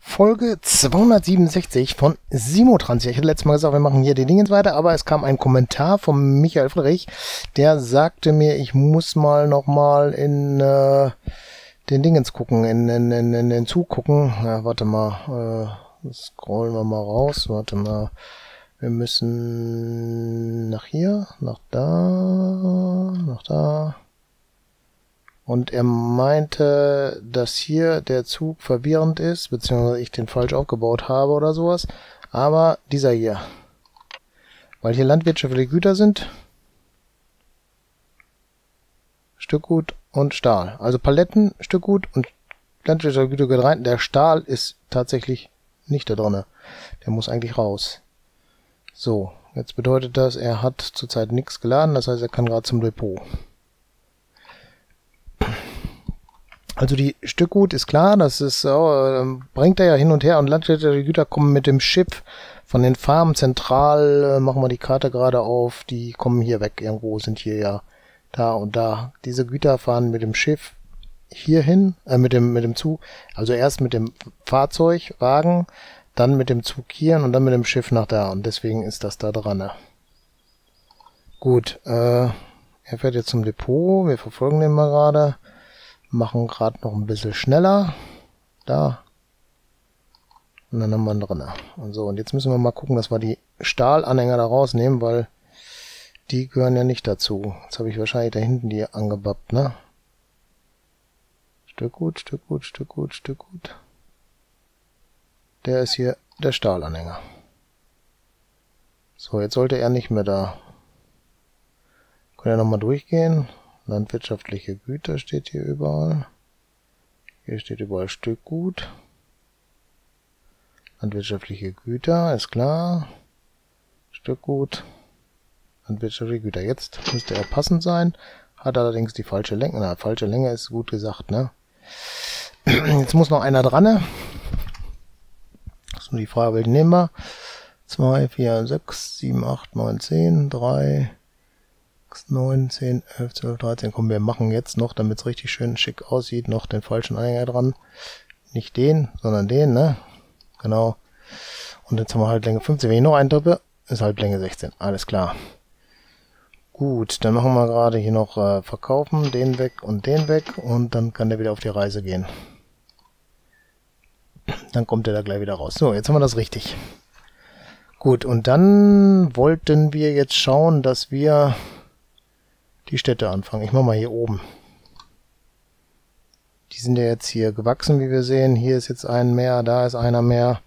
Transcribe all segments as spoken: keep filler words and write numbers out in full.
Folge zweihundertsiebenundsechzig von Simotransit. Ich hatte letztes Mal gesagt, wir machen hier die Dingens weiter, aber es kam ein Kommentar von Michael Friedrich, der sagte mir, ich muss mal nochmal in äh, den Dingens gucken, in, in, in, in den Zug gucken. Ja, warte mal, äh, scrollen wir mal raus, warte mal. Wir müssen nach hier, nach da, nach da. Und er meinte, dass hier der Zug verwirrend ist, beziehungsweise ich den falsch aufgebaut habe oder sowas. Aber dieser hier. Weil hier landwirtschaftliche Güter sind. Stückgut und Stahl. Also Paletten, Stückgut und landwirtschaftliche Güter gehört rein. Der Stahl ist tatsächlich nicht da drin. Der muss eigentlich raus. So, jetzt bedeutet das, er hat zurzeit nichts geladen. Das heißt, er kann gerade zum Depot. Also die Stückgut ist klar, das ist äh, bringt er ja hin und her und landwirtschaftliche Güter kommen mit dem Schiff von den Farmen zentral, äh, machen wir die Karte gerade auf, die kommen hier weg, irgendwo sind hier ja da und da. Diese Güter fahren mit dem Schiff hier hin, äh, mit dem mit dem Zug, also erst mit dem Fahrzeug, Wagen, dann mit dem Zug hier und dann mit dem Schiff nach da und deswegen ist das da dran. Ne? Gut, äh, er fährt jetzt zum Depot, wir verfolgen den mal gerade. Machen gerade noch ein bisschen schneller. Da. Und dann haben wir ihn drin. Und so, und jetzt müssen wir mal gucken, dass wir die Stahlanhänger da rausnehmen, weil die gehören ja nicht dazu. Jetzt habe ich wahrscheinlich da hinten die angebappt, ne? Stück gut, Stück gut, Stück gut, Stück gut. Der ist hier der Stahlanhänger. So, jetzt sollte er nicht mehr da. Können wir nochmal durchgehen. Landwirtschaftliche Güter steht hier überall. Hier steht überall Stückgut. Landwirtschaftliche Güter, ist klar. Stückgut. Landwirtschaftliche Güter. Jetzt müsste er passend sein. Hat allerdings die falsche Länge. Na, falsche Länge ist gut gesagt, ne? Jetzt muss noch einer dran. Ne? Das ist nur die Frage, welchen nehmen wir? zwei, vier, sechs, sieben, acht, neun, zehn, drei... neun, zehn, elf, zwölf, dreizehn. Komm, wir machen jetzt noch, damit es richtig schön schick aussieht, noch den falschen Anhänger dran. Nicht den, sondern den, ne? Genau. Und jetzt haben wir halt Länge fünfzehn. Wenn ich noch einen drücke, ist halt Länge sechzehn. Alles klar. Gut, dann machen wir gerade hier noch äh, verkaufen, den weg und den weg. Und dann kann der wieder auf die Reise gehen. Dann kommt der da gleich wieder raus. So, jetzt haben wir das richtig. Gut, und dann wollten wir jetzt schauen, dass wir die Städte anfangen. Ich mache mal hier oben. Die sind ja jetzt hier gewachsen, wie wir sehen. Hier ist jetzt ein mehr, da ist einer mehr.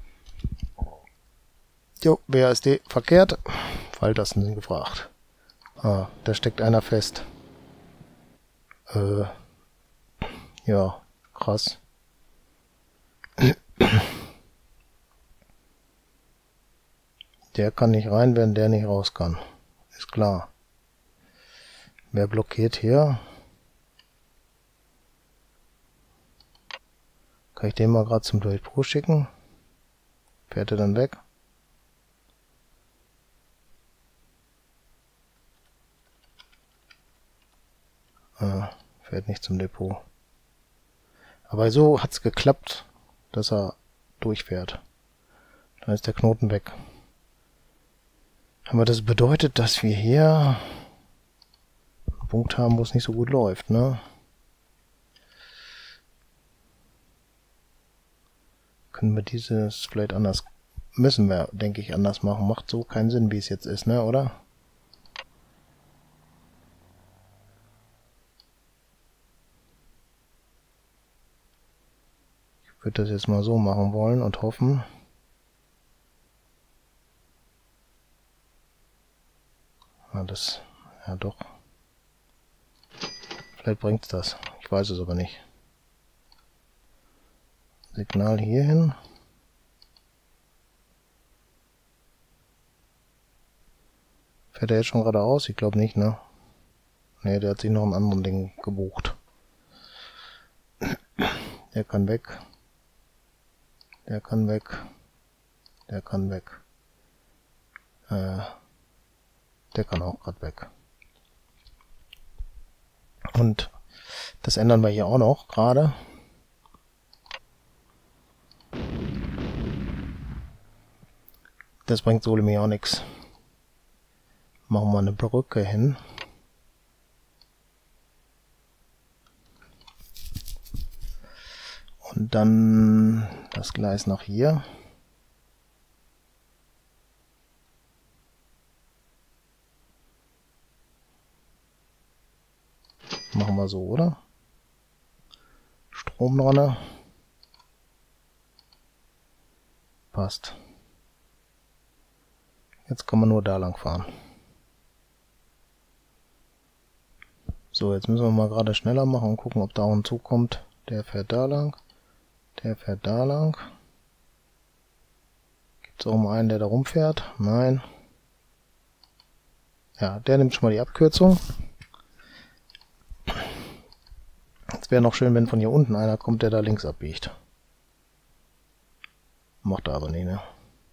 Jo, W A S D verkehrt. Pfeiltasten sind gefragt. Ah, da steckt einer fest. Äh, ja, krass. Der kann nicht rein, wenn der nicht raus kann. Ist klar. Wer blockiert hier? Kann ich den mal gerade zum Depot schicken? Fährt er dann weg? Ah, fährt nicht zum Depot. Aber so hat es geklappt, dass er durchfährt. Dann ist der Knoten weg. Aber das bedeutet, dass wir hier Punkt haben, wo es nicht so gut läuft, ne? Können wir dieses vielleicht anders, müssen wir, denke ich, anders machen. Macht so keinen Sinn, wie es jetzt ist, ne, oder? Ich würde das jetzt mal so machen wollen und hoffen. Ja, das, ja doch. Vielleicht bringt's das. Ich weiß es aber nicht. Signal hier hin. Fährt er jetzt schon geradeaus? Ich glaube nicht, ne? Ne, der hat sich noch ein anderes Ding gebucht. Der kann weg. Der kann weg. Der kann weg. Äh, der kann auch gerade weg. Und das ändern wir hier auch noch gerade. Das bringt so nämlich auch nichts. Machen wir eine Brücke hin. Und dann das Gleis nach hier. Machen wir so, oder? Strom dran. Passt. Jetzt kann man nur da lang fahren. So, jetzt müssen wir mal gerade schneller machen und gucken, ob da auch ein Zug kommt. Der fährt da lang. Der fährt da lang. Gibt es auch mal einen, der da rumfährt? Nein. Ja, der nimmt schon mal die Abkürzung. Es wäre noch schön, wenn von hier unten einer kommt, der da links abbiegt. Macht er aber nicht, ne?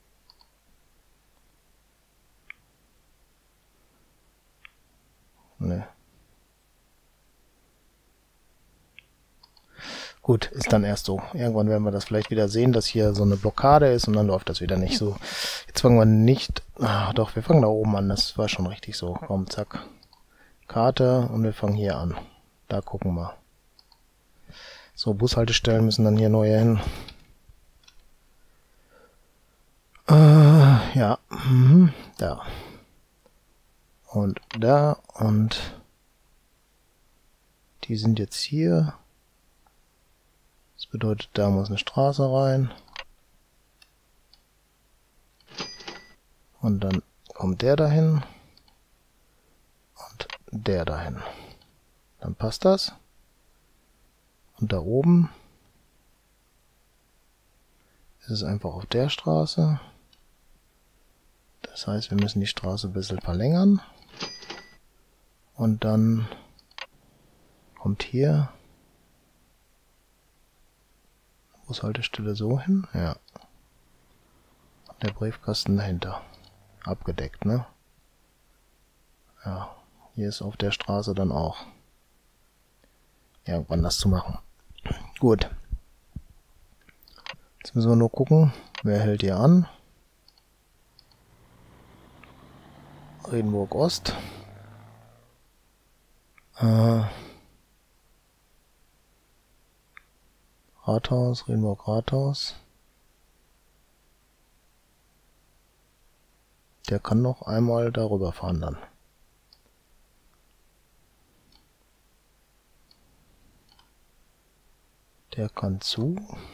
Ne. Gut, ist dann erst so. Irgendwann werden wir das vielleicht wieder sehen, dass hier so eine Blockade ist und dann läuft das wieder nicht so. Jetzt fangen wir nicht... Ach, doch, wir fangen da oben an. Das war schon richtig so. Komm, zack. Karte und wir fangen hier an. Da gucken wir. So, Bushaltestellen müssen dann hier neue hin. Äh, ja. Mhm. Da. Und da. Und die sind jetzt hier. Das bedeutet, da muss eine Straße rein. Und dann kommt der dahin. Und der dahin. Dann passt das. Und da oben ist es einfach auf der Straße. Das heißt, wir müssen die Straße ein bisschen verlängern. Und dann kommt hier Bushaltestelle so hin. Ja. Und der Briefkasten dahinter. Abgedeckt, ne? Ja. Hier ist auf der Straße dann auch irgendwann das zu machen. Gut. Jetzt müssen wir nur gucken, wer hält hier an. Riedenburg Ost. Äh, Rathaus, Riedenburg Rathaus. Der kann noch einmal darüber fahren dann. Der kann zu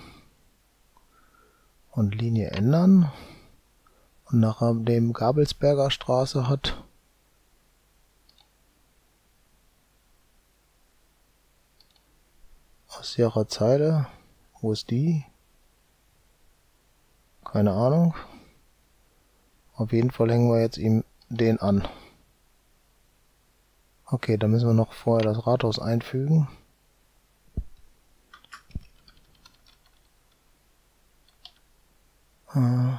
und Linie ändern und nachdem Gabelsberger Straße hat, aus ihrer Zeile, wo ist die? Keine Ahnung. Auf jeden Fall hängen wir jetzt ihm den an. Okay, da müssen wir noch vorher das Rathaus einfügen. Äh,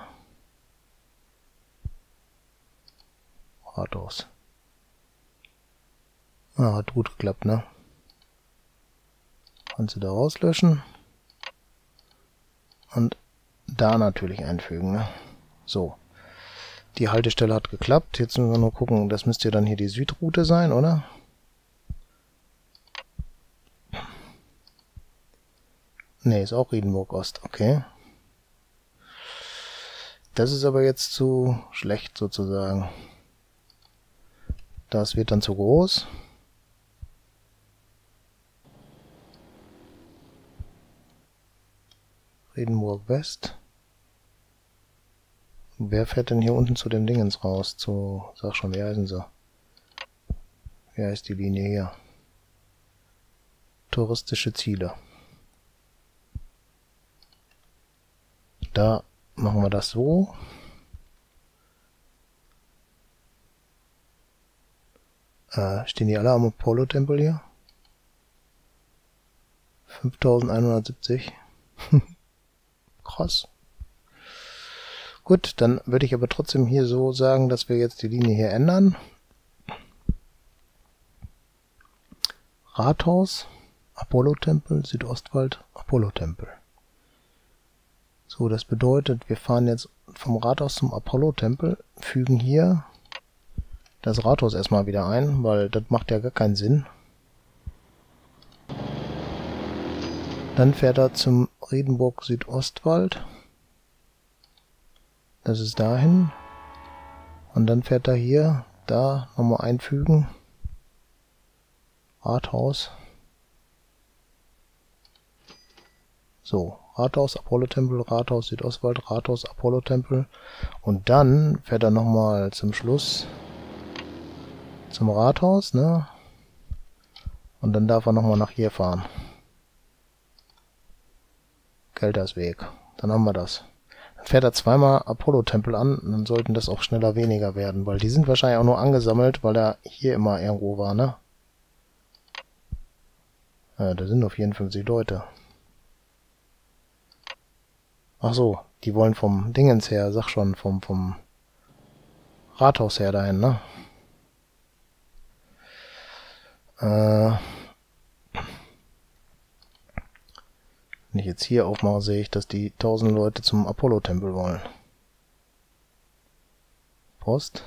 Rathaus. Ah, hat gut geklappt, ne? Kannst du da rauslöschen. Und da natürlich einfügen, ne? So. Die Haltestelle hat geklappt. Jetzt müssen wir nur gucken, das müsste ja dann hier die Südroute sein, oder? Ne, ist auch Riedenburg Ost, okay. Das ist aber jetzt zu schlecht sozusagen. Das wird dann zu groß. Riedenburg West. Wer fährt denn hier unten zu den Dingens raus? Zu, sag schon, wie heißen sie? Wie heißt die Linie hier? Touristische Ziele. Da machen wir das so. Äh, stehen die alle am Apollo-Tempel hier? fünftausendeinhundertsiebzig. Krass. Gut, dann würde ich aber trotzdem hier so sagen, dass wir jetzt die Linie hier ändern. Rathaus, Apollo-Tempel, Südostwald, Apollo-Tempel. So, das bedeutet, wir fahren jetzt vom Rathaus zum Apollo-Tempel, fügen hier das Rathaus erstmal wieder ein, weil das macht ja gar keinen Sinn. Dann fährt er zum Riedenburg Südostwald. Das ist dahin. Und dann fährt er hier, da nochmal einfügen. Rathaus. So, Rathaus, Apollo-Tempel, Rathaus, Südostwald, Rathaus, Apollo-Tempel. Und dann fährt er nochmal zum Schluss zum Rathaus, ne? Und dann darf er nochmal nach hier fahren. Geltersweg. Dann haben wir das. Dann fährt er zweimal Apollo-Tempel an, dann sollten das auch schneller weniger werden, weil die sind wahrscheinlich auch nur angesammelt, weil er hier immer irgendwo war, ne? Ja, da sind nur vierundfünfzig Leute. Ach so, die wollen vom Dingens her, sag schon, vom, vom Rathaus her dahin, ne? Äh, wenn ich jetzt hier aufmache, sehe ich, dass die tausend Leute zum Apollo-Tempel wollen. Post.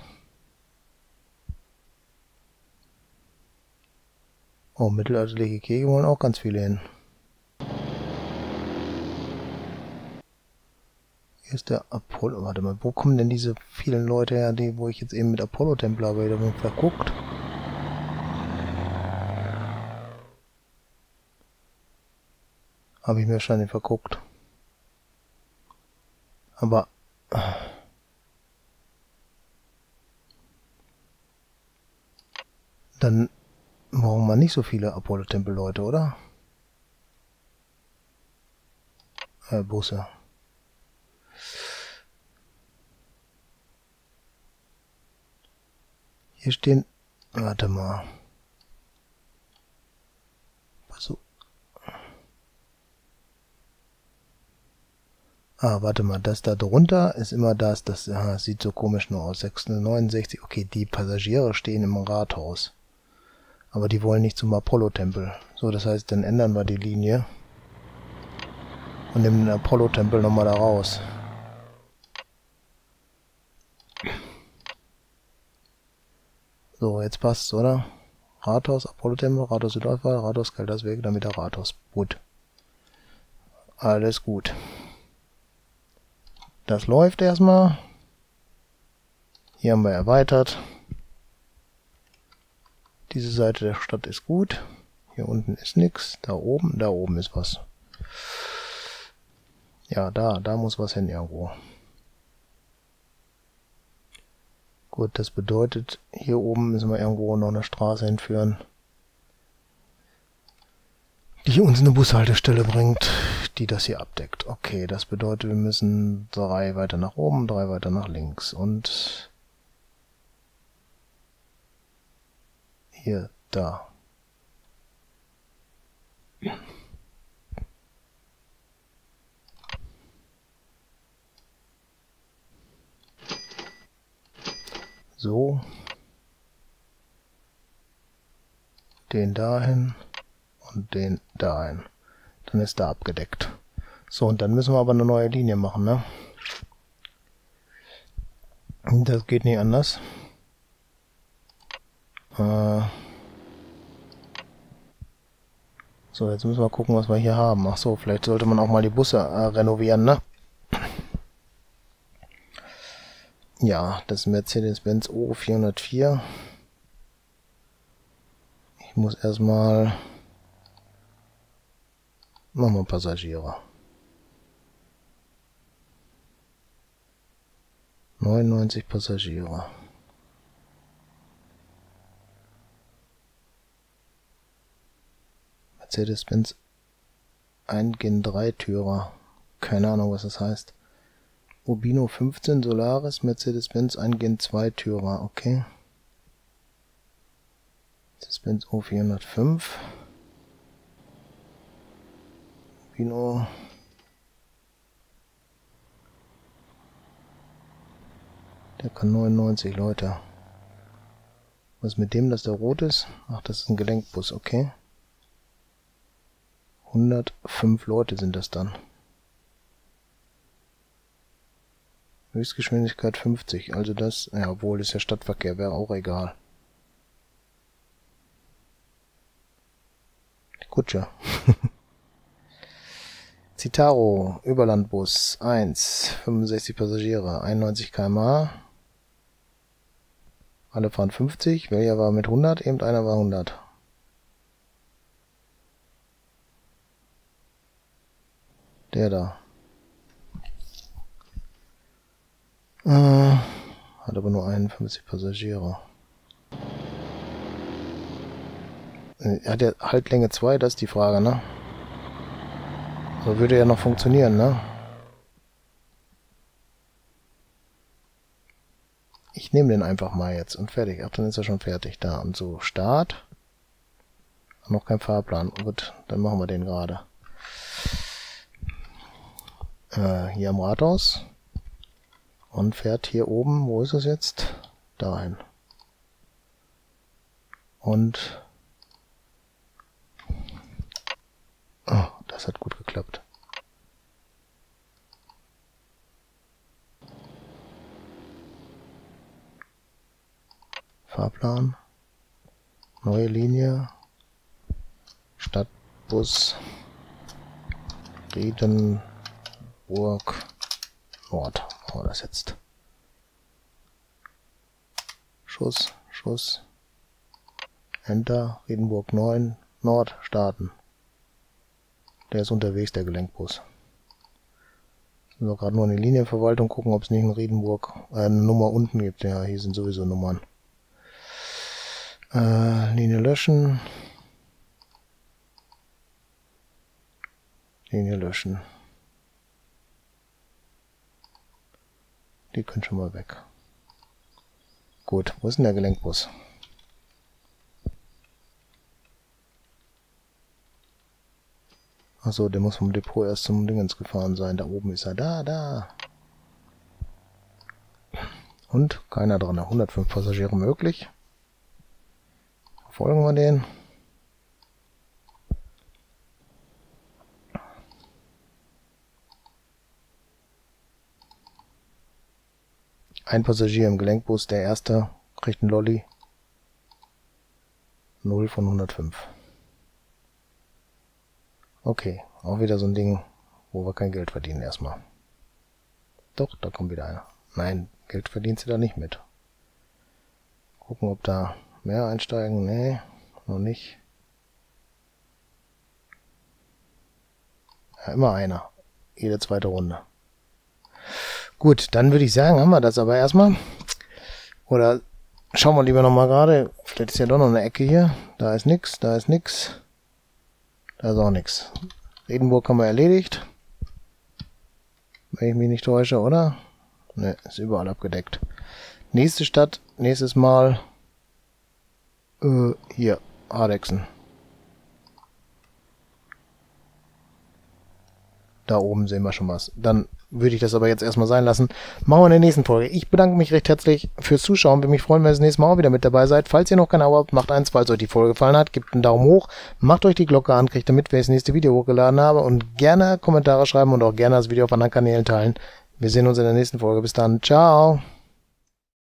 Oh, mittelalterliche Kirche wollen auch ganz viele hin. Hier ist der Apollo. Warte mal, wo kommen denn diese vielen Leute her, die, wo ich jetzt eben mit Apollo-Tempel habe? Da bin ich verguckt. Habe ich mir wahrscheinlich verguckt. Aber dann brauchen wir nicht so viele Apollo-Tempel-Leute, oder? Äh, Busse. Hier stehen... Warte mal. So. Ah, warte mal, das da drunter ist immer das, das ja, sieht so komisch nur aus. sechshundertneunundsechzig, okay, die Passagiere stehen im Rathaus. Aber die wollen nicht zum Apollo-Tempel. So, das heißt, dann ändern wir die Linie. Und nehmen den Apollo-Tempel nochmal da raus. So, jetzt passt's, oder? Rathaus, Apollo-Tempel, Rathaus Südostwald, Rathaus Geltersweg, dann wieder Rathaus. Gut. Alles gut. Das läuft erstmal. Hier haben wir erweitert. Diese Seite der Stadt ist gut. Hier unten ist nichts. Da oben, da oben ist was. Ja, da, da muss was hin irgendwo. Gut, das bedeutet, hier oben müssen wir irgendwo noch eine Straße hinführen, die uns eine Bushaltestelle bringt, die das hier abdeckt. Okay, das bedeutet, wir müssen drei weiter nach oben, drei weiter nach links und hier, da. So. Den dahin und den dahin. Dann ist da abgedeckt. So, und dann müssen wir aber eine neue Linie machen, ne? Das geht nicht anders. Äh so, jetzt müssen wir gucken, was wir hier haben. Ach so, vielleicht sollte man auch mal die Busse äh, renovieren, ne? Ja, das ist Mercedes-Benz O vierhundertvier. Ich muss erstmal... Machen wir Passagiere. neunundneunzig Passagiere. Mercedes-Benz ein Gen drei Türer. Keine Ahnung, was das heißt. Urbino fünfzehn Solaris, Mercedes-Benz ein Gen zwei Türer. Okay. Mercedes-Benz O vierhundertfünf. Urbino. Der kann neunundneunzig Leute. Was ist mit dem, dass der rot ist? Ach, das ist ein Gelenkbus, okay. hundertfünf Leute sind das dann. Höchstgeschwindigkeit fünfzig, also das, ja, obwohl das ja Stadtverkehr wäre auch egal. Die Kutsche. Citaro, Überlandbus, eins, fünfundsechzig Passagiere, einundneunzig Kilometer pro Stunde. Alle fahren fünfzig, welcher war mit hundert? Eben einer war hundert. Der da. Äh, hat aber nur einundfünfzig Passagiere. Äh, hat er Haltlänge zwei? Das ist die Frage, ne? So würde ja noch funktionieren, ne? Ich nehme den einfach mal jetzt und fertig. Ach, dann ist er schon fertig. Da und so. Start. Noch kein Fahrplan. Gut, dann machen wir den gerade. Äh, hier am Rathaus. Und fährt hier oben, wo ist es jetzt? Dahin. Und... Oh, das hat gut geklappt. Fahrplan. Neue Linie. Stadtbus. Riedenburg Nord. Oh, das jetzt. Schuss, Schuss. Enter. Riedenburg neun. Nord starten. Der ist unterwegs, der Gelenkbus. Müssen wir gerade nur in die Linienverwaltung gucken, ob es nicht in Riedenburg äh, eine Nummer unten gibt. Ja, hier sind sowieso Nummern. Äh, Linie löschen. Linie löschen. Die können schon mal weg. Gut, wo ist denn der Gelenkbus? Achso, der muss vom Depot erst zum Dingens gefahren sein. Da oben ist er. Da, da. Und keiner dran. hundertfünf Passagiere möglich. Folgen wir den. Ein Passagier im Gelenkbus, der erste, kriegt einen Lolli. null von hundertfünf. Okay, auch wieder so ein Ding, wo wir kein Geld verdienen erstmal. Doch, da kommt wieder einer. Nein, Geld verdient sie da nicht mit. Gucken, ob da mehr einsteigen. Nee, noch nicht. Ja, immer einer. Jede zweite Runde. Gut, dann würde ich sagen, haben wir das aber erstmal. Oder schauen wir lieber nochmal gerade. Vielleicht ist ja doch noch eine Ecke hier. Da ist nix, da ist nix. Da ist auch nix. Riedenburg haben wir erledigt. Wenn ich mich nicht täusche, oder? Ne, ist überall abgedeckt. Nächste Stadt, nächstes Mal. Äh, hier, Ardechsen. Da oben sehen wir schon was. Dann würde ich das aber jetzt erstmal sein lassen. Machen wir in der nächsten Folge. Ich bedanke mich recht herzlich fürs Zuschauen. Würde mich freuen, wenn ihr das nächste Mal auch wieder mit dabei seid. Falls ihr noch kein Abo habt, macht eins. Falls euch die Folge gefallen hat, gebt einen Daumen hoch. Macht euch die Glocke an, kriegt damit, wenn ich das nächste Video hochgeladen habe. Und gerne Kommentare schreiben und auch gerne das Video auf anderen Kanälen teilen. Wir sehen uns in der nächsten Folge. Bis dann. Ciao.